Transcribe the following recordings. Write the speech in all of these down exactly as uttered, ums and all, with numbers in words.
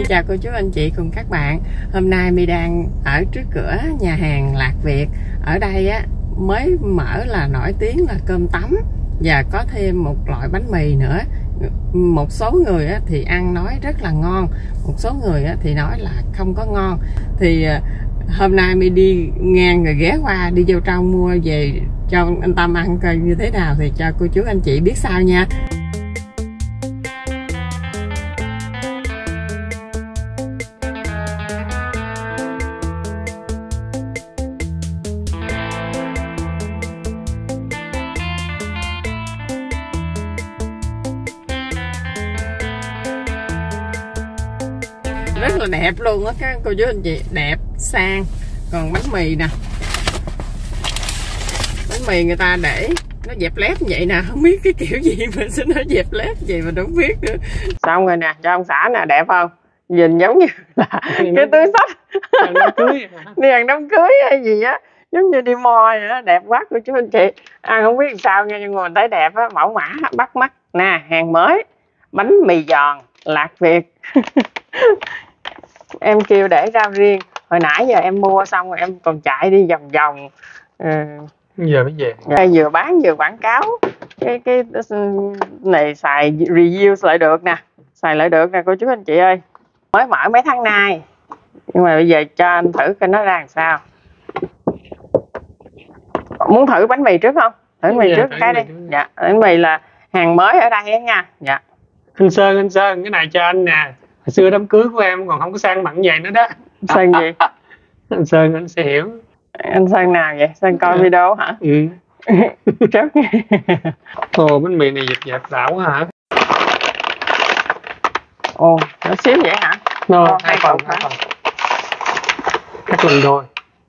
Mi chào cô chú anh chị cùng các bạn. Hôm nay Mi đang ở trước cửa nhà hàng Lạc Việt. Ở đây á mới mở là nổi tiếng là cơm tấm và có thêm một loại bánh mì nữa. Một số người á thì ăn nói rất là ngon, một số người á thì nói là không có ngon. Thì hôm nay Mi đi ngang rồi ghé qua, đi vô trong mua về cho anh Tâm ăn coi như thế nào thì cho cô chú anh chị biết sau nha. Rất là đẹp luôn á các cô chú anh chị, đẹp sang. Còn bánh mì nè, bánh mì người ta để nó dẹp lép như vậy nè, không biết cái kiểu gì mà xin nó dẹp lép gì mà không biết nữa. Xong rồi nè, cho ông xã nè, đẹp không? Nhìn giống như là cái túi xách đám cưới đi ăn đám cưới hay gì á, giống như đi mò vậy đó, đẹp quá cô chú anh chị. Ăn không biết làm sao nha, nhưng mà mình thấy đẹp á, mẫu mã bắt mắt nè, hàng mới, bánh mì giòn Lạc Việt. Em kêu để rau riêng, hồi nãy giờ em mua xong rồi em còn chạy đi vòng vòng. Ừ. Giờ mới về. Dạ, vừa bán vừa quảng cáo cái cái này xài review lại được nè, xài lại được nè cô chú anh chị ơi. Mới mở mấy tháng nay nhưng mà bây giờ cho anh thử coi nó ra làm sao. Muốn thử bánh mì trước không? Thử bánh mì dạ, trước cái đi. Dạ, bánh mì là hàng mới ở đây ấy nha. Dạ. Anh Sơn, anh Sơn, cái này cho anh nè. Hồi xưa đám cưới của em còn không có sang mặn vậy nữa đó. Sơn gì? Anh Sơn anh sẽ hiểu. Anh Sơn nào vậy? Sơn coi dạ. Video hả? Ừ. Trước. Ồ, bánh mì này dẹp dẹp đảo quá hả? Ồ, nó xíu vậy hả? No, Ồ, hai phần, hai phần. Cắt lần thôi.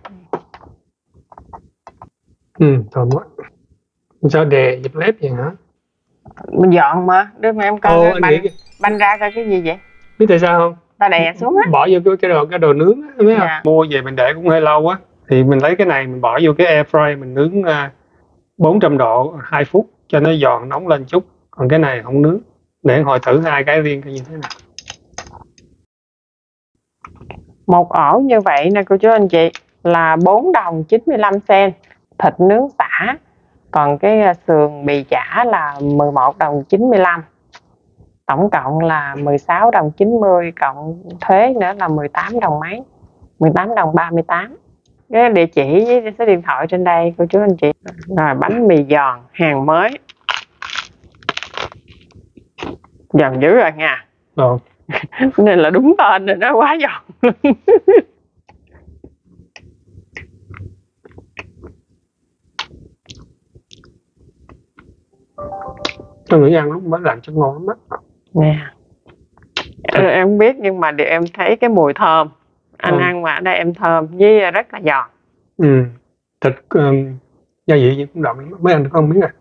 Ừ, thơm quá. Sao đè dẹp lép vậy hả? Mình dọn mà, đưa mà em coi. Ồ, banh, nghĩ... banh ra coi cái gì vậy? Biết tại sao không? Ta đè xuống á. Bỏ vô cái, cái đồ cái đồ nướng á, biết không? Dạ. Mua về mình để cũng hơi lâu á. Thì mình lấy cái này mình bỏ vô cái air fry mình nướng uh, bốn trăm độ hai phút cho nó giòn nóng lên chút. Còn cái này không nướng. Để hồi thử hai cái riêng như thế nào. Một ổ như vậy nè cô chú anh chị là bốn đồng chín mươi lăm sen. Thịt nướng xả. Còn cái sườn bì chả là mười một đồng chín mươi lăm. Tổng cộng là mười sáu đồng chín mươi, cộng thuế nữa là mười tám đồng mấy, mười tám đồng ba mươi tám. Cái địa chỉ với số điện thoại trên đây cô chú anh chị. Rồi bánh mì giòn hàng mới, giòn dữ rồi nha. Ờ. Nên là đúng tên rồi, nó quá giòn. Tôi nghĩ ăn lúc mới làm cho ngon lắm á. Nè. Em, em biết nhưng mà điều em thấy cái mùi thơm. Anh ừ. ăn mà ở đây em thơm với rất là giòn. Ừ. Thịt um, gia vị gì cũng đậm lắm. Mới ăn được không miếng này.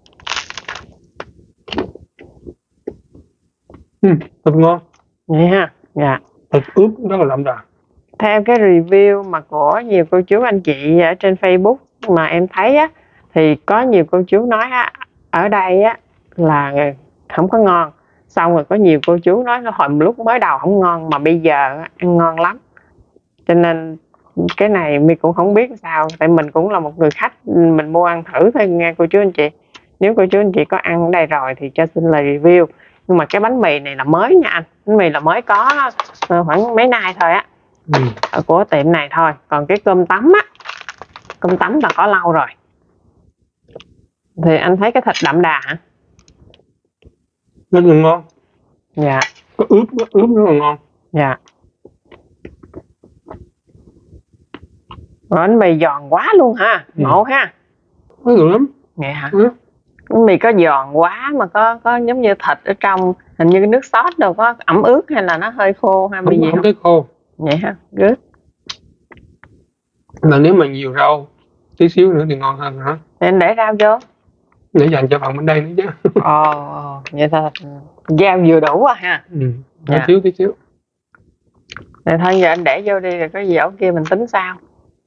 Ừ, thịt ngon. Vậy ha. Dạ. Thịt ướp rất là đậm đà. Theo cái review mà của nhiều cô chú anh chị ở trên Facebook mà em thấy á, thì có nhiều cô chú nói á, ở đây á là không có ngon. Xong rồi có nhiều cô chú nói là hồi lúc mới đầu không ngon mà bây giờ ăn ngon lắm. Cho nên cái này Mi cũng không biết sao. Tại mình cũng là một người khách, mình mua ăn thử thôi nghe cô chú anh chị. Nếu cô chú anh chị có ăn ở đây rồi thì cho xin lời review. Nhưng mà cái bánh mì này là mới nha anh. Bánh mì là mới có khoảng mấy nay thôi á. Ừ. Ở của tiệm này thôi. Còn cái cơm tấm á, cơm tấm là có lâu rồi. Thì anh thấy cái thịt đậm đà hả? Rất là ngon. Dạ. Có ướp, ướp rất là ngon. Dạ. Bánh mì giòn quá luôn ha, ừ. Ngộ ha. Nó được lắm. Vậy hả? Ừ. Bánh mì có giòn quá mà có có giống như thịt ở trong, hình như cái nước sốt đâu có ẩm ướt hay là nó hơi khô hay bị gì không? Không tới khô. Vậy ha, good. Mà nếu mà nhiều rau tí xíu nữa thì ngon hơn hả? Thì anh để rau vô. Để dành cho phần bên đây nữa chứ. Ồ, vậy thôi. Rau vừa đủ à ha. Ừ, dạ. Tí xíu tí xíu. Rồi thôi giờ anh để vô đi rồi có gì ở kia mình tính sao.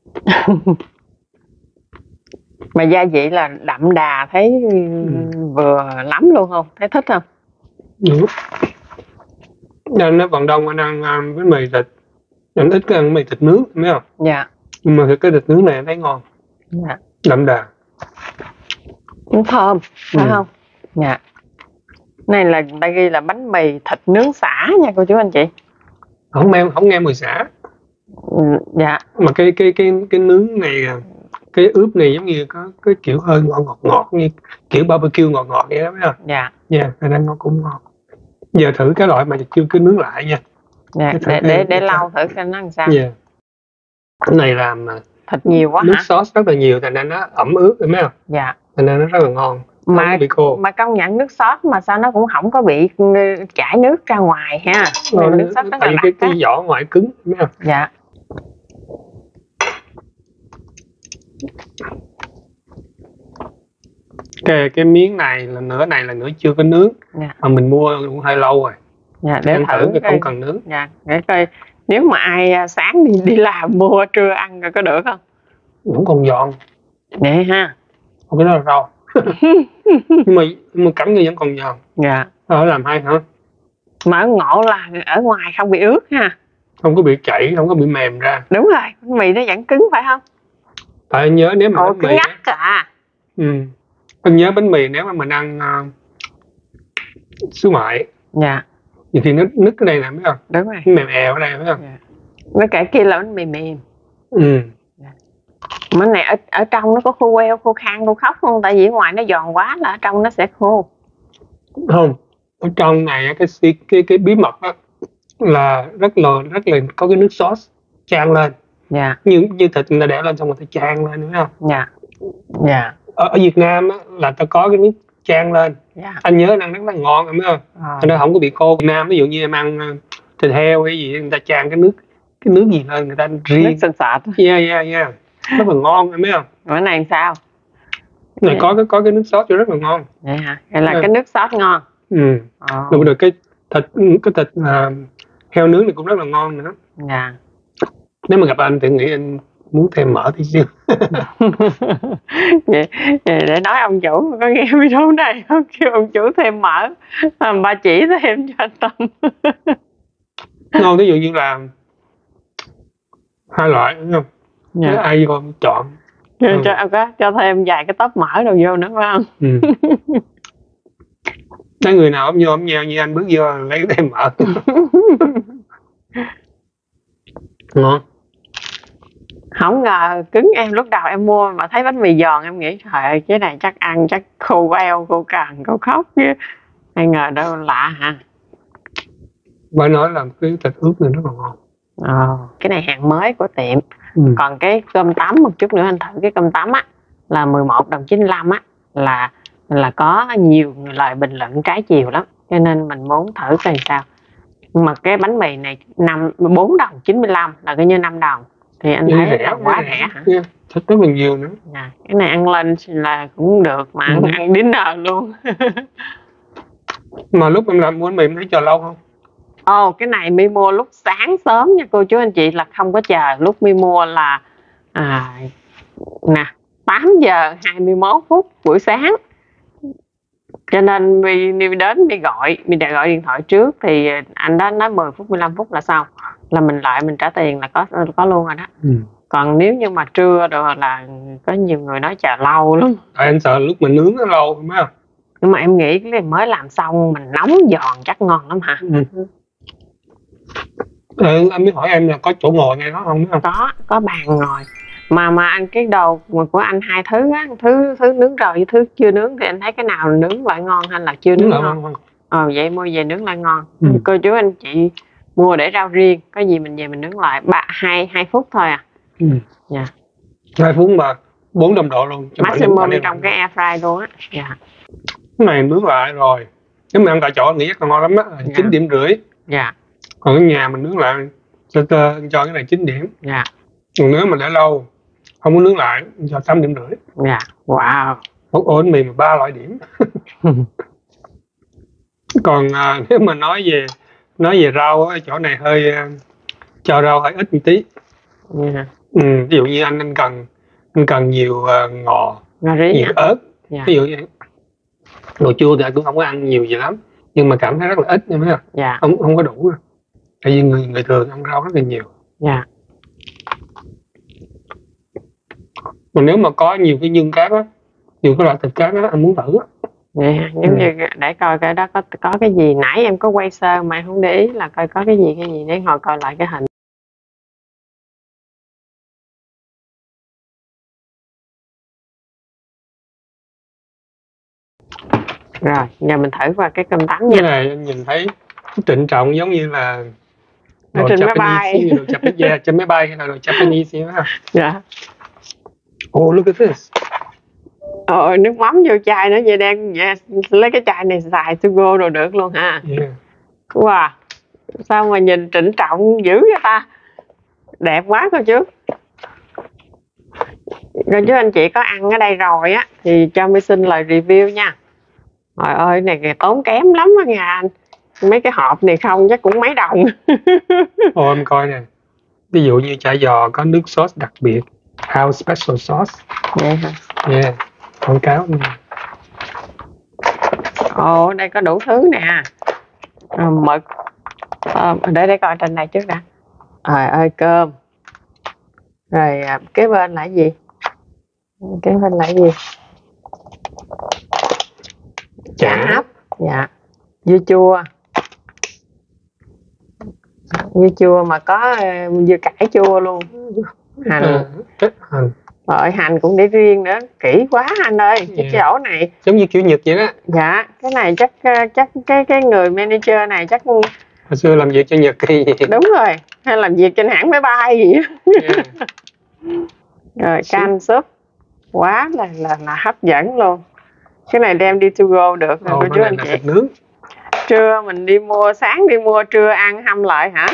Mà gia vị là đậm đà, thấy ừ. vừa lắm luôn không? Thấy thích không? Ừ. Nên nó phần đông anh ăn um, bánh mì thịt, anh ít cái ăn bánh mì thịt nướng, biết không? Dạ. Nhưng mà cái thịt nướng này anh thấy ngon, Dạ. đậm đà, Cũng thơm, phải ừ. không? Dạ. Này là người ta ghi là bánh mì thịt nướng sả nha cô chú anh chị. Không nghe không nghe mùi sả. Ừ, dạ. Mà cái cái cái cái nướng này, cái ướp này giống như có cái kiểu hơi ngọt ngọt ngọt như kiểu barbecue ngọt ngọt vậy đó, biết không? Dạ. Dạ, yeah, nên nó cũng ngon. Giờ thử cái loại mà chưa cứ nướng lại nha. Dạ, để để để lau thử coi nó làm sao. Dạ. Cái này làm thịt nhiều quá nước hả? sauce rất là nhiều, thành nên nó ẩm ướt, thấy không? Dạ. Thành nên nó rất là ngon. Mà bị khô. Mà công nhận nước sốt mà sao nó cũng không có bị chảy nước ra ngoài ha. Ờ, nước sốt rất là cái, cái vỏ ngoài cứng, thấy không? Dạ. Cái cái miếng này là nửa này là nửa chưa có nướng. Dạ. Mà mình mua cũng hơi lâu rồi. Dạ, để ăn thử cái không cần nướng. Dạ, để coi nếu mà ai sáng đi đi làm mua trưa ăn rồi có được không? Vẫn còn giòn. Vậy ha. Không, cái đó là rau. nhưng mà nhưng mà cắn như vẫn còn giòn. Dạ. Đó làm hay hả? Mà ở ngộ là ở ngoài không bị ướt ha. Không có bị chảy, không có bị mềm ra. Đúng rồi, bánh mì nó vẫn cứng phải không? Tại anh nhớ nếu mà Ồ, bánh mì ngắt à. Ừ. Anh nhớ bánh mì nếu mà mình ăn uh, xứ ngoại. Dạ. Thì nó nứt cái đây nè, biết không? Đúng rồi. Nó mềm èo ở đây, biết không? Dạ. Với cả kia là bánh mì mềm. Ừ. Dạ. Bánh này ở, ở trong nó có khô queo, khô khan, khô khóc không? Tại vì ở ngoài nó giòn quá là ở trong nó sẽ khô. Không, ở trong này cái cái cái, cái bí mật đó là rất là rất là có cái nước sauce chan lên. Dạ. Như như thịt người ta để lên xong rồi ta chan lên, đúng không? Dạ. Dạ. Ở, ở Việt Nam á, là ta có cái nước chan lên. Dạ. Anh nhớ ăn rất là ngon, em biết không? À. Nó không có bị khô. Việt Nam ví dụ như em ăn thịt heo hay gì người ta chan cái nước cái nước gì lên người ta riêng. Nước sền sệt. Yeah yeah yeah. Rất là ngon, em biết không? Bữa này làm sao? Này yeah. có cái có cái nước sốt rất là ngon. Vậy hả? Vậy là yeah. cái nước sốt ngon. Ừ. Oh. Rồi được cái thịt cái thịt uh, heo nướng này cũng rất là ngon nữa. Dạ. Nếu mà gặp anh thì nghĩ anh muốn thêm mỡ tí xíu. vậy, vậy để nói ông chủ có nghe video này không, kêu ông chủ thêm mỡ, bà chỉ thêm cho anh Tâm. Ngon, ví dụ như là hai loại, đúng không? Dạ. Nếu ai vô chọn cho, ừ. cho, có, cho thêm vài cái tóp mỡ đâu vô nữa phải không? Ừ. Nếu người nào ốm vô ốm nheo như anh bước vô lấy thêm mỡ. Ngon. Không ngờ cứng, em lúc đầu em mua mà thấy bánh mì giòn em nghĩ trời ơi cái này chắc ăn chắc khô eo, khô cằn, khô khóc chứ. Ai ngờ đâu lạ hả? Bởi nói là cái thịt ướp này rất là ngon. Ờ, cái này hàng mới của tiệm. Ừ. Còn cái cơm tấm một chút nữa anh thử cái cơm tấm á là mười một đồng chín mươi lăm á, là là có nhiều lời bình luận trái chiều lắm, cho nên mình muốn thử coi sao. Mà cái bánh mì này năm bốn đồng chín mươi lăm là coi như năm đồng thì anh thấy rẻ, là quá rẻ, rẻ hả? Yeah. Thịt rất là nhiều nữa. À, cái này ăn lên là cũng được mà ăn, ừ. ăn dinner luôn. Mà lúc em làm bánh mì em thấy chờ lâu không? Ồ, oh, cái này mi mua lúc sáng sớm nha cô chú anh chị, là không có chờ. Lúc mi mua là à, nè tám giờ hai mươi mốt phút buổi sáng, cho nên mi, mi đến mi gọi mi đã gọi điện thoại trước thì anh đó nói mười phút mười lăm phút là xong, là mình lại mình trả tiền là có có luôn rồi đó. Ừ. Còn nếu như mà trưa rồi là có nhiều người nói chờ lâu lắm. À, anh sợ lúc mình nướng nó lâu phải không? Nhưng mà em nghĩ cái này mới làm xong mình nóng giòn chắc ngon lắm hả? Ừ. Ừ, anh mới hỏi em là có chỗ ngồi ngay đó không, biết không? Có, có bàn ngồi. Mà mà anh cái đồ của anh hai thứ á, thứ thứ nướng rồi với thứ chưa nướng thì anh thấy cái nào nướng lại ngon hay là chưa nướng, nướng ngon? ngon? Ờ vậy mua về nướng lại ngon. Ừ. Cô chú anh chị mua để rau riêng, có gì mình về mình nướng lại ba hai hai phút thôi à. Ừ. Dạ. Hai phút mà bốn trăm độ luôn. Maximum trong cái air fry luôn á. Dạ. Cái này nướng lại rồi. Nếu mà ăn tại chỗ anh nghĩ là ngon lắm á, dạ. chín điểm rưỡi. Dạ. Còn ở nhà mình nướng lại cho cho cái này chín điểm. Dạ. Còn nếu mà để lâu không muốn nướng lại cho tám điểm rưỡi. Dạ. Wow. Một ổ mì mà ba loại điểm. Còn à, nếu mà nói về nói về rau á, chỗ này hơi cho rau hơi ít một tí. Yeah. Ừ, ví dụ như anh anh cần anh cần nhiều uh, ngò, nhiều ớt. Yeah. Ví dụ như đồ chua thì anh cũng không có ăn nhiều gì lắm. nhưng mà cảm thấy rất là ít nha, biết không? Dạ. Không không có đủ đâu. Tại vì người người thường ăn rau rất là nhiều. Dạ. Còn nếu mà có nhiều cái nhân cá á, nhiều cái loại thịt cá đó anh muốn thử á. Dạ, giống Ừ. như để coi cái đó có có cái gì, nãy em có quay sơ mà em không để ý là coi có cái gì cái gì để ngồi coi lại cái hình. Rồi, giờ mình thử qua cái cơm tấm Cái nha. này anh nhìn thấy trịnh trọng giống như là Ở đồ trên máy Japanese, bay. như đồ Japanese, yeah, trên máy bay hay là đồ Japanese vậy đó. Dạ. Oh, look at this. Ôi, nước mắm vô chai nữa, vậy đang dạ, lấy cái chai này xài to go rồi được luôn ha. Yeah. Wow, sao mà nhìn trịnh trọng dữ vậy ta, đẹp quá cô chú. Cô chú anh chị có ăn ở đây rồi á thì cho My xin lời review nha. Trời ơi, này kìa, tốn kém lắm á nha anh. Mấy cái hộp này không chắc cũng mấy đồng. Ồ, em coi nè. Ví dụ như chả giò có nước sốt đặc biệt, house special sauce. Vậy hả? Yeah, quảng cáo nè. Ồ, đây có đủ thứ nè. À, mực. À, để để coi trên này trước đã. Trời ơi, cơm. Rồi à, kế bên là cái gì? Kế bên là cái gì? Chả hấp. Dạ. Dưa chua. Dưa chua mà có uh, dưa cải chua luôn. Hành. À, hành. Rồi hành cũng để riêng nữa, kỹ quá anh ơi. Cái Yeah. chỗ này Giống như kiểu Nhật vậy đó. dạ, cái này chắc chắc cái cái người manager này chắc Hồi xưa làm việc cho Nhật thì đúng rồi, hay làm việc trên hãng máy bay gì á. yeah. Rồi canh súp quá là là là hấp dẫn luôn. Cái này đem đi to go được rồi Ồ, cô cái chú này anh là chị. thịt nướng. Trưa mình đi mua, sáng đi mua, trưa ăn hâm lại hả?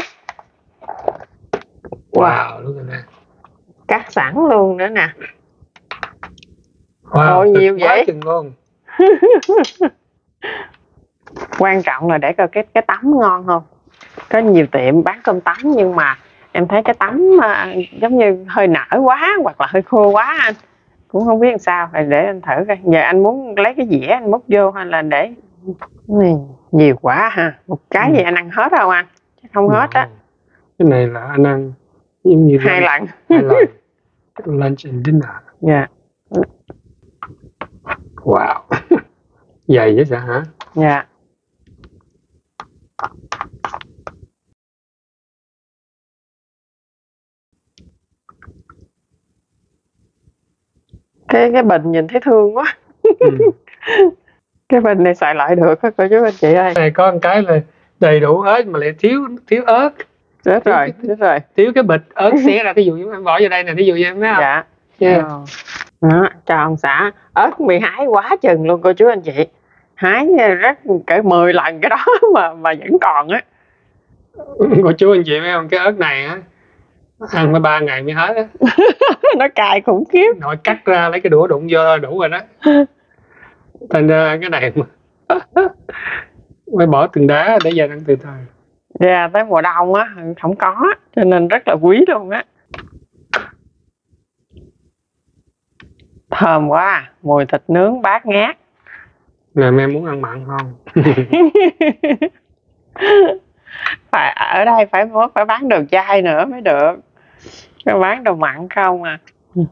Wow, look at that. Cắt sẵn luôn nữa nè. Wow, Ôi, thịt nhiều quá vậy. chừng luôn. Quan trọng là để coi cái cái tấm ngon không. Có nhiều tiệm bán cơm tấm nhưng mà em thấy cái tấm uh, giống như hơi nở quá hoặc là hơi khô quá anh. Cũng không biết làm sao, phải để anh thử coi. Giờ anh muốn lấy cái dĩa anh múc vô hay là để này, nhiều quá ha. Một cái Ừ. gì anh ăn hết không anh? Chắc không hết á. Cái này là anh ăn giống như Hai lần. hai lần. Lunch and dinner. Dạ. Wow. Dày vậy sao hả? Dạ. Cái cái bình nhìn thấy thương quá. Ừ. Cái bình này xài lại được á cô chú anh chị ơi. Này có một cái là đầy đủ hết mà lại thiếu thiếu ớt. Chết rồi, chết rồi. Thiếu cái bịch ớt xé ra, ví dụ như em bỏ vô đây nè, ví dụ như em thấy không? Dạ. Yeah. Ờ. Đó, cho ông xã ớt mì hái quá chừng luôn cô chú anh chị. Hái rất cỡ mười lần cái đó mà mà vẫn còn á. Cô chú anh chị thấy không? Cái ớt này á ăn mới ba ngày mới hết á. Nó cay khủng khiếp. Nội cắt ra lấy cái đũa đụng vô đủ rồi đó. Thành ra cái này mà phải bỏ từng đá để dành ăn từ từ. Dạ, tới mùa đông á không có, cho nên rất là quý luôn á. Thơm quá, mùi thịt nướng bát ngát. Làm em muốn ăn mặn không? Phải ở đây phải phải bán đồ chay nữa mới được. Phải bán đồ mặn không à.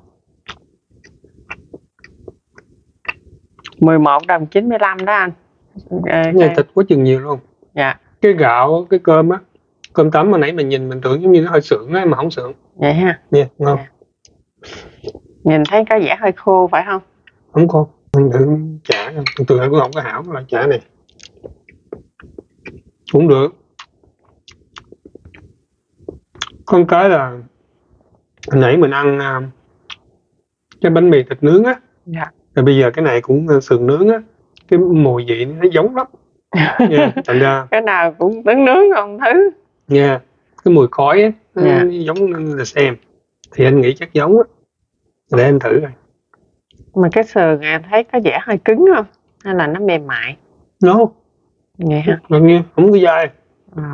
mười một đồng chín mươi lăm đó anh. Cái này thịt quá chừng nhiều luôn. Dạ. Cái gạo, cái cơm á, cơm tấm mà nãy mình nhìn mình tưởng giống như nó hơi sượng á mà không sượng. Vậy ha. Nha, yeah, ngon. Dạ. Nhìn thấy có vẻ hơi khô phải không? Không khô. Mình thử chả, từ từ cũng không có hảo loại chả này. Cũng được. Con cái là hồi nãy mình ăn uh, cái bánh mì thịt nướng á. Dạ. Rồi bây giờ cái này cũng uh, sườn nướng á. Cái mùi vị nó giống lắm. Yeah, thành ra cái nào cũng nướng nướng không thứ. Nha, yeah, cái mùi khói á, nó Yeah. giống là xem. Thì anh nghĩ chắc giống á. Để em thử rồi. Mà cái sườn em thấy có vẻ hơi cứng không? Hay là nó mềm mại? No. Vậy hả? Ngọt nghe, không có dai. À.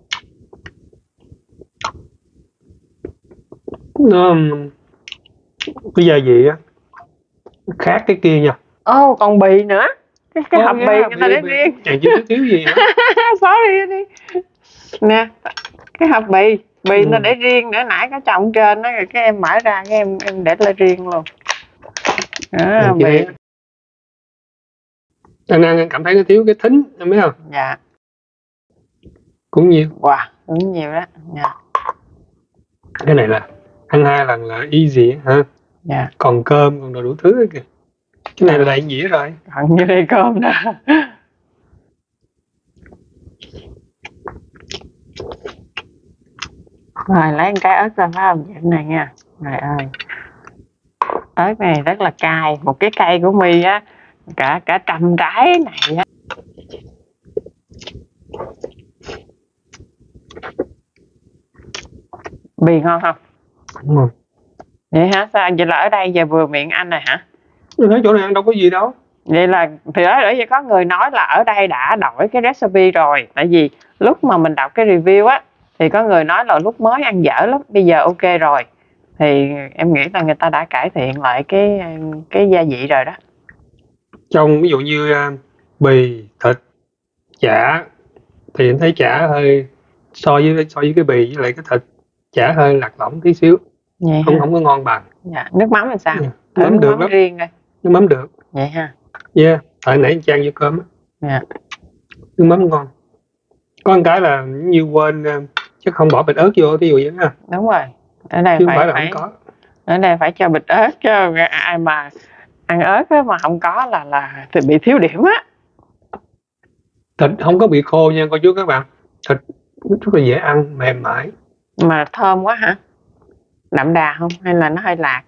Nó cái gia vị á khác cái kia nha. Ồ, oh, còn bì nữa. cái, cái hộp bì người ta để bì, riêng. Chàng chưa thiếu gì hả? Sorry đi. Nè, cái hộp bì, bì Ừ. nó để riêng nữa, nãy có chồng trên đó rồi cái em mở ra cái em em để lên riêng luôn. Đó, Ừ, bì. Anh ăn anh cảm thấy nó thiếu cái thính, em biết không? Dạ. Cũng nhiều. Wow, cũng nhiều đó. Dạ. Cái này là ăn hai lần là easy hả? Dạ. Còn cơm, còn đồ đủ thứ kìa. Cái này là đầy dĩa rồi. Còn như đây cơm đó. Rồi lấy một cái ớt ra phải không? Vậy này nha. Trời ơi. Ớt này rất là cay. Một cái cây của My á, cả cả trăm trái này á. Bì ngon không? Đúng rồi. Vậy hả? Sao? Vậy là ở đây giờ vừa miệng anh rồi hả? Tôi thấy chỗ này ăn đâu có gì đâu. Vậy là thì ở đây có người nói là ở đây đã đổi cái recipe rồi. Tại vì lúc mà mình đọc cái review á thì có người nói là lúc mới ăn dở lắm, bây giờ ok rồi. Thì em nghĩ là người ta đã cải thiện lại cái cái gia vị rồi đó. Trong ví dụ như uh, bì, thịt, chả thì em thấy chả hơi so với so với cái bì với lại cái thịt, chả hơi lạc lõng tí xíu. Vậy không hả? không có ngon bằng. Dạ. Nước mắm là sao? Yeah. Nước mắm nước được mắm lắm. riêng đây. Nước mắm được. Vậy ha. Yeah, tại nãy chan vô cơm á. Dạ. Nước mắm ngon. Có một cái là như quên uh, chứ không bỏ bịch ớt vô ví dụ vậy ha. Đúng rồi. Ở đây chứ phải, không phải là phải không có. Ở đây phải cho bịch ớt chứ ai mà ăn ớt á mà không có là là thì bị thiếu điểm á. Thịt không có bị khô nha cô chú các bạn. Thịt rất là dễ ăn, mềm mại. Mà thơm quá hả? Đậm đà không? Hay là nó hơi lạc?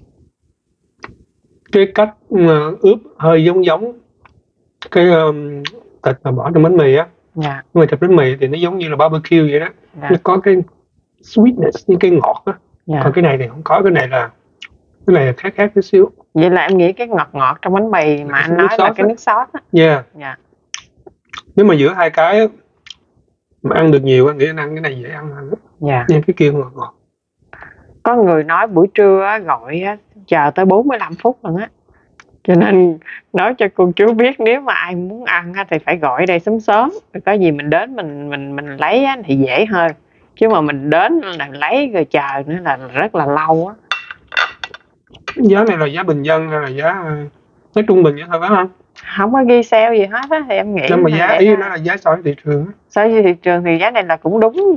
Cái cách uh, ướp hơi giống giống cái um, thịt mà bỏ trong bánh mì á. Dạ. Nhưng mà thịt bánh mì thì nó giống như là barbecue vậy đó. Dạ. Nó có cái sweetness, những cái ngọt á. Dạ. Còn cái này thì không có, cái này là cái này là khác khác chút xíu. Vậy là em nghĩ cái ngọt ngọt trong bánh mì mà anh nói là cái nước sốt á. Yeah. Dạ. Nếu mà giữa hai cái á, mà ăn được nhiều, anh nghĩ anh ăn cái này dễ ăn hơn. Dạ. Nhưng cái kia ngọt ngọt. Có người nói buổi trưa á, gọi á, chờ tới bốn mươi lăm phút lần á. Cho nên nói cho cô chú biết nếu mà ai muốn ăn á, thì phải gọi đây sớm sớm. Có gì mình đến mình mình mình lấy á, thì dễ hơn. Chứ mà mình đến là lấy rồi chờ nữa là rất là lâu á. Giá này là giá bình dân hay là giá nói trung bình vậy thôi phải không? Không có ghi sale gì hết á thì em nghĩ. Nhưng mà giá ý đó. nó là giá so với thị trường á. So với thị trường thì giá này là cũng đúng.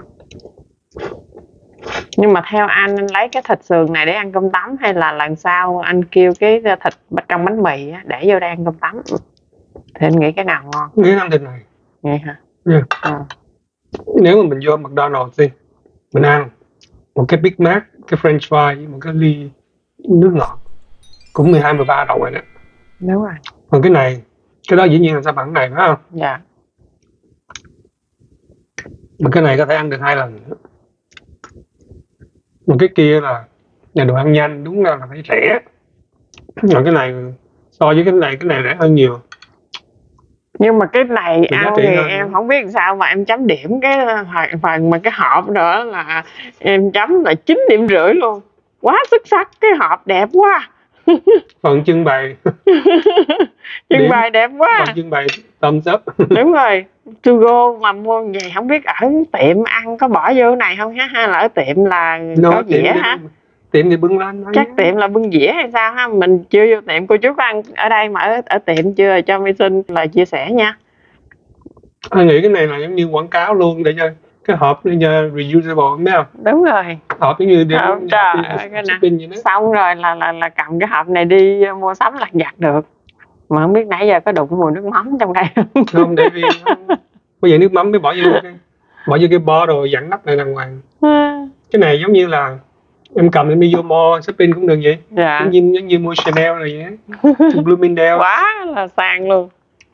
Nhưng mà theo anh, anh lấy cái thịt sườn này để ăn cơm tấm hay là lần sau anh kêu cái thịt trong bánh mì á, để vô đây ăn cơm tấm? Thì anh nghĩ cái nào ngon? Nghĩ ăn thịt này. Vậy hả? Yeah. À. Nếu mà mình vô McDonald's đi, mình ăn một cái Big Mac, cái French fry với một cái ly nước ngọt cũng mười hai mười ba đồng rồi đó. Đúng rồi. Còn cái này, cái đó dĩ nhiên là sao bằng cái này phải không? Dạ. Mà cái này có thể ăn được hai lần nữa. Mà cái kia là nhà đồ ăn nhanh, đúng là phải rẻ. Còn cái này so với cái này, cái này rẻ hơn nhiều. Nhưng mà cái này Thì ăn thì em không biết sao mà em chấm điểm cái phần, phần mà cái hộp nữa là em chấm là chín điểm rưỡi luôn. Quá xuất sắc, cái hộp đẹp quá. Phần trưng bày trưng bày đẹp quá. Phần trưng bày thumbs up. Đúng rồi. To go mà mua vậy không biết ở tiệm ăn có bỏ vô này không ha, hay là ở tiệm là no, có dĩa hả? Tiệm thì bưng lên. Chắc tiệm là bưng dĩa hay sao ha, mình chưa vô tiệm. Cô chú có ăn ở đây mà ở, ở tiệm chưa, cho My xin là chia sẻ nha. Anh nghĩ cái này là giống như quảng cáo luôn để cho cái hộp để cho reusable, biết không? Đúng rồi. Hộp giống như để Không, trời ơi, cái này xong rồi là là là cầm cái hộp này đi mua sắm lặt vặt được. Mà không biết nãy giờ có đụng mùi nước mắm trong đây không? Không, để vì bây giờ nước mắm mới bỏ vô cái bỏ vô cái bo rồi dặn nắp này đàng hoàng. Cái này giống như là em cầm em đi vô mall shopping cũng được vậy. Dạ. Giống như, giống như mua Chanel này vậy. Bloomingdale. Quá là sang luôn.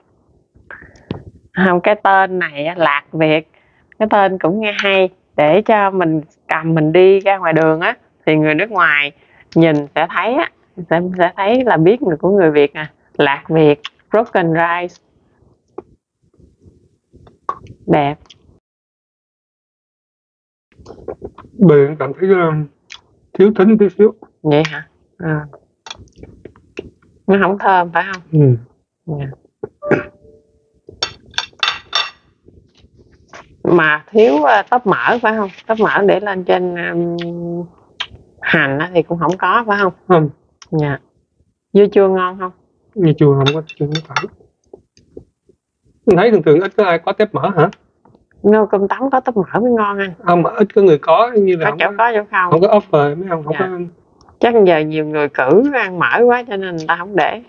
Không, cái tên này Lạc Việt, cái tên cũng nghe hay, để cho mình cầm mình đi ra ngoài đường á thì người nước ngoài nhìn sẽ thấy á, sẽ, sẽ thấy là biết người của người Việt à. Lạc Việt, broken rice. Đẹp. Bạn cảm thấy uh, thiếu thính tí xíu. Vậy hả? À. Nó không thơm phải không? Ừ. Yeah. Mà thiếu uh, tóp mỡ phải không? Tóp mỡ để lên trên um, hành á thì cũng không có phải không? Không. Dạ. Dưa chua ngon không? Dưa chua không có, chưa có phải. Mình thấy thường thường ít có ai có tép mỡ hả? Nấu cơm tấm có tóp mỡ mới ngon anh. Không, mà ít có người có, như là Có không chỗ có, có chỗ không? không có offer mấy không, không Dạ. có. Chắc giờ nhiều người cử ăn mỡ quá cho nên người ta không để.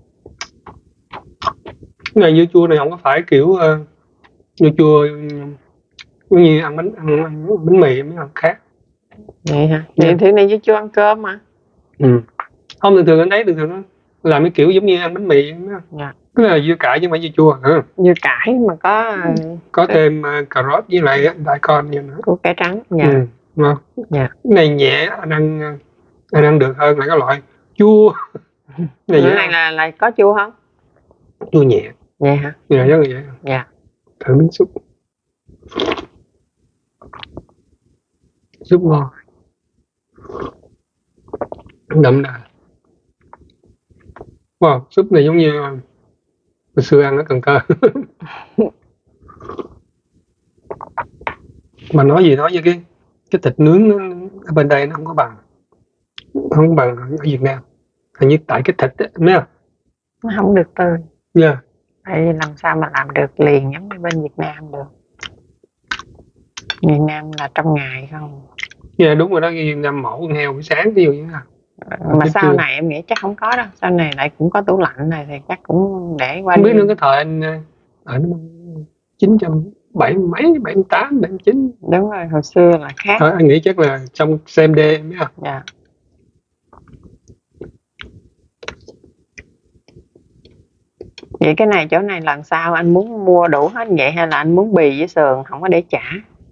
Cái này dưa chua này không có phải kiểu uh, dưa chua giống như ăn bánh ăn, ăn bánh mì mấy ăn khác. Vậy hả? Dạ. Vậy thì này dưa chua ăn cơm mà. Ừ. Không, thường thường anh thấy thường thường nó làm cái kiểu giống như ăn bánh mì mấy không? Dạ. Cái là dưa cải chứ không phải dưa chua hả? Dưa cải mà có Có thêm uh, cà rốt với lại đại con vậy nữa. củ cải trắng. Dạ. Ừ. Đúng không? Dạ. Cái này nhẹ, anh ăn anh ăn được hơn là cái loại chua. Cái này này là là có chua không? chua nhẹ. Vậy hả? Dạ rất là dễ. Dạ. Thử miếng súp. Súp ngon, đậm đà. Wow, súp này giống như hồi xưa ăn ở Cần Thơ. Mà nói gì nói với cái cái thịt nướng nó, ở bên đây nó không có bằng, không có bằng ở Việt Nam. Hình như tại cái thịt á, thấy không? Nó không được tươi. Yeah. Vậy làm sao mà làm được liền giống như bên Việt Nam được? Việt Nam là trong ngày không. Dạ yeah, đúng rồi đó, Việt Nam mổ con heo buổi sáng ví dụ như là. Mà sau trưa này em nghĩ chắc không có đâu. Sau này lại cũng có tủ lạnh này thì chắc cũng để qua. Không biết nữa, cái thời anh ở chín trăm bảy mấy, bảy mươi tám, bảy mươi chín. Đúng rồi, hồi xưa là khác. Thôi anh nghĩ chắc là trong xem đê biết không? Dạ. Vậy cái này chỗ này lần sau anh muốn mua đủ hết vậy hay là anh muốn bì với sườn không có để chả?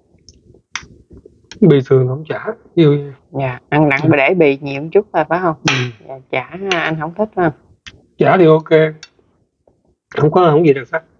Bì sườn không chả. Yêu. Dạ, ăn nặng ừ. Để bì nhiều một chút thôi phải không? Ừ. Dạ, chả anh không thích phải không? Chả thì ok. Không có không gì đặc sắc.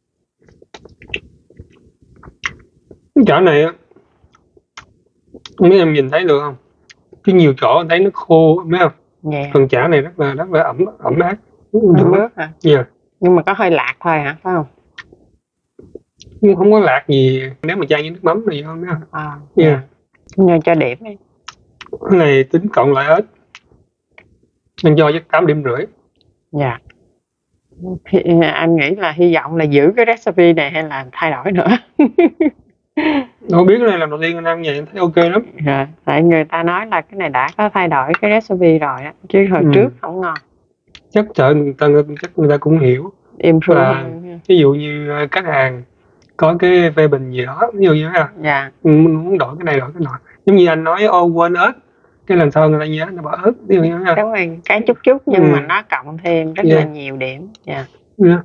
Cái chả này á, mấy em nhìn thấy được không? Cái nhiều chỗ anh thấy nó khô, biết không? Dạ. Còn chả này rất là rất là ẩm ẩm áp. Ẩm ướt hả? Dạ. Yeah. Nhưng mà có hơi lạc thôi hả, phải không? Nhưng không có lạc gì nếu mà chan với nước mắm này không, biết không? À, dạ. Yeah. Nhờ cho điểm đi. Cái này tính cộng lại hết. Anh cho chắc tám điểm rưỡi. Dạ. Anh nghĩ là hy vọng là giữ cái recipe này hay là thay đổi nữa. Không biết cái này làm đầu tiên anh ăn vậy anh thấy ok lắm. Dạ, tại người ta nói là cái này đã có thay đổi cái recipe rồi á, chứ hồi ừ. trước không ngon. Chắc sợ người ta, chắc người ta cũng hiểu. Improve. Và ví dụ như khách hàng có cái phê bình gì đó, ví dụ như thế dạ. muốn đổi cái này đổi cái nọ, giống như anh nói ô quên ớt, cái lần sau người ta nhớ nó bỏ ớt, ví dụ như thế. Đúng rồi, cái chút chút nhưng ừ. mà nó cộng thêm rất yeah. là nhiều điểm. Dạ. Yeah.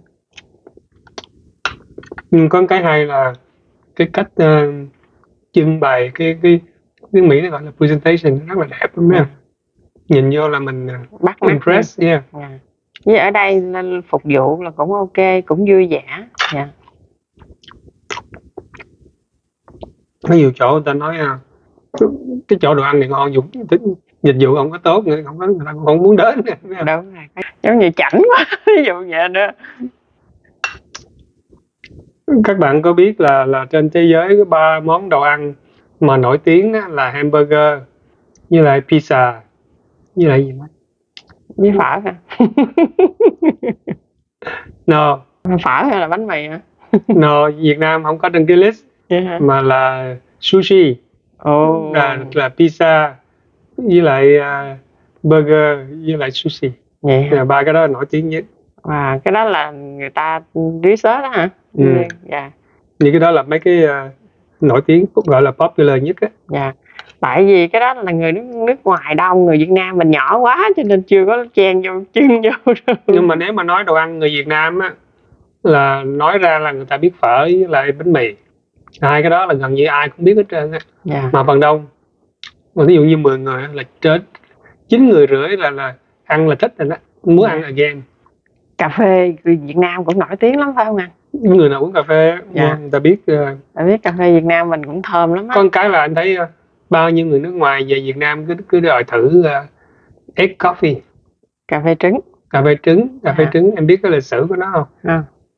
Nhưng có cái hay là cái cách uh, trưng bày cái cái cái Mỹ nó gọi là presentation rất là đẹp đúng không? Nhìn vô là mình bắt impress. Yeah. Yeah. Như ở đây phục vụ là cũng ok, cũng vui vẻ. Yeah. Có nhiều chỗ người ta nói cái chỗ đồ ăn này ngon, dùng dịch vụ không có tốt, người không có người ta không muốn đến. Đúng rồi, giống như chảnh quá, ví dụ vậy đó. Các bạn có biết là là trên thế giới có ba món đồ ăn mà nổi tiếng là hamburger, như lại pizza, như lại gì nữa? Với phở hả? No. Phở hay là bánh mì hả? No, Việt Nam không có trên cái list. Yeah. Mà là sushi. Oh. Là, là pizza với lại uh, burger với lại sushi. Yeah. Là ba cái đó nổi tiếng nhất. À, cái đó là người ta research đó hả? Ừ. Dạ. Những cái đó là mấy cái uh, nổi tiếng, gọi là popular nhất á. Dạ. Tại vì cái đó là người nước, nước ngoài đông, người Việt Nam mình nhỏ quá cho nên chưa có chen vô chân vô đâu. Nhưng mà nếu mà nói đồ ăn người Việt Nam á, là nói ra là người ta biết phở với lại bánh mì. Hai cái đó là gần như ai cũng biết hết trơn á. Yeah. Mà phần đông, mà ví dụ như mười người là trên chín người rưỡi là là ăn là thích rồi đó, muốn yeah. ăn again. Cà phê Việt Nam cũng nổi tiếng lắm phải không anh? Người nào uống cà phê yeah. người ta biết. Uh, ta biết cà phê Việt Nam mình cũng thơm lắm á. Có một cái là anh thấy uh, bao nhiêu người nước ngoài về Việt Nam cứ cứ đòi thử uh, egg coffee, cà phê trứng. Cà phê trứng, cà phê yeah. trứng, em biết cái lịch sử của nó không? À.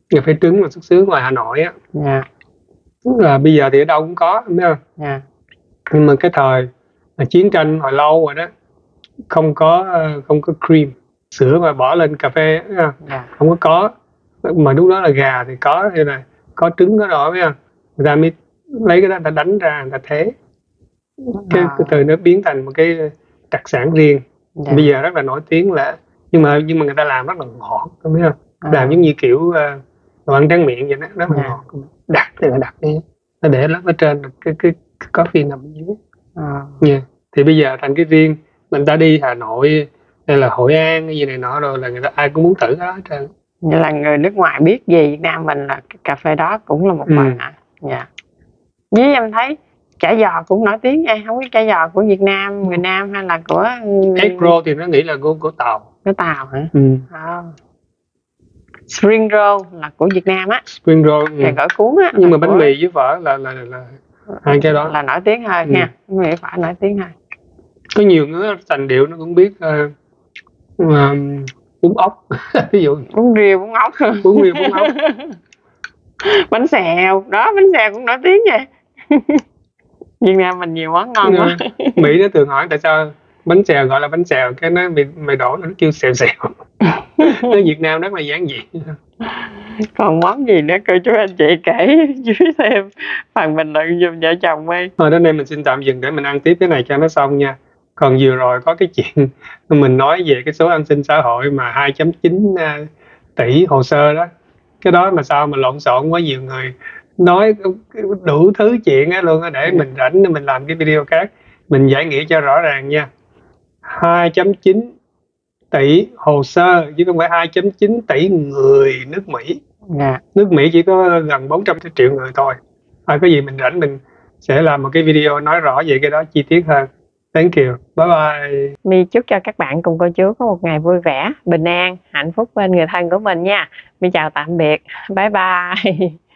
cà phê trứng mà xuất xứ ngoài Hà Nội á. Dạ. Là bây giờ thì ở đâu cũng có, biết không? Dạ. Nhưng mà cái thời là chiến tranh hồi lâu rồi đó, không có không có cream sữa mà bỏ lên cà phê, biết không? Dạ. Không có có mà lúc đó là gà thì có, hay là có trứng có rồi, biết không? Người ta mới lấy cái đó, người ta đánh ra, người ta thế cái, À. cái từ nó biến thành một cái đặc sản riêng. Dạ. Bây giờ rất là nổi tiếng là, nhưng mà nhưng mà người ta làm rất là ngọt, không biết không? À. Làm giống như kiểu uh, đồ ăn tráng miệng vậy đó, rất là Dạ. ngọt, đặc thì là đặc đi, nó để lớp ở trên cái cái, cái coffee nằm ở dưới. À. Yeah. Thì bây giờ thành cái riêng, mình ta đi Hà Nội hay là Hội An cái gì này nọ rồi là người ta ai cũng muốn thử đó hết trơn. Vậy là người nước ngoài biết về Việt Nam mình là cái cà phê đó cũng là một Ừ. phần hả? Dạ. Với em thấy chả giò cũng nổi tiếng nha, không biết chả giò của Việt Nam, người Nam hay là của Egg roll thì nó nghĩ là của, của Tàu. của Tàu hả? Ừ. À. Spring roll là của Việt Nam á, Spring roll. Ừ. cái gỏi cuốn á. Nhưng là mà bánh của- mì với phở là là là, là hai cái đó là nổi tiếng hơn Ừ. nha, bánh mì phải nổi tiếng hơn. có nhiều ngứa thành điệu nó cũng biết uh, uh, bún ốc ví dụ Bún riêu, bún ốc. bún riêu bún ốc. Bánh xèo đó, bánh xèo cũng nổi tiếng vậy. Việt Nam mình nhiều món ngon quá. Mỹ nó thường hỏi tại sao bánh xèo gọi là bánh xèo, cái nó mày, mày đổ nó kêu xèo xèo. Nó Việt Nam rất là giản dị. Còn món gì nữa cô chú anh chị kể dưới thêm phần bình luận giùm vợ chồng đi. Thôi đến đây mình xin tạm dừng để mình ăn tiếp cái này cho nó xong nha. Còn vừa rồi có cái chuyện mình nói về cái số an sinh xã hội mà hai phẩy chín tỷ hồ sơ đó, cái đó mà sao mà lộn xộn quá, nhiều người nói đủ thứ chuyện á luôn á, để mình rảnh mình làm cái video khác mình giải nghĩa cho rõ ràng nha. Hai phẩy chín tỷ hồ sơ chứ không phải hai phẩy chín tỷ người nước Mỹ. Dạ. Nước Mỹ chỉ có gần bốn trăm triệu người thôi. À, có gì mình rảnh mình sẽ làm một cái video nói rõ về cái đó chi tiết hơn. Thank you. Bye bye. My chúc cho các bạn cùng cô chú có một ngày vui vẻ, bình an, hạnh phúc bên người thân của mình nha. My chào tạm biệt. Bye bye.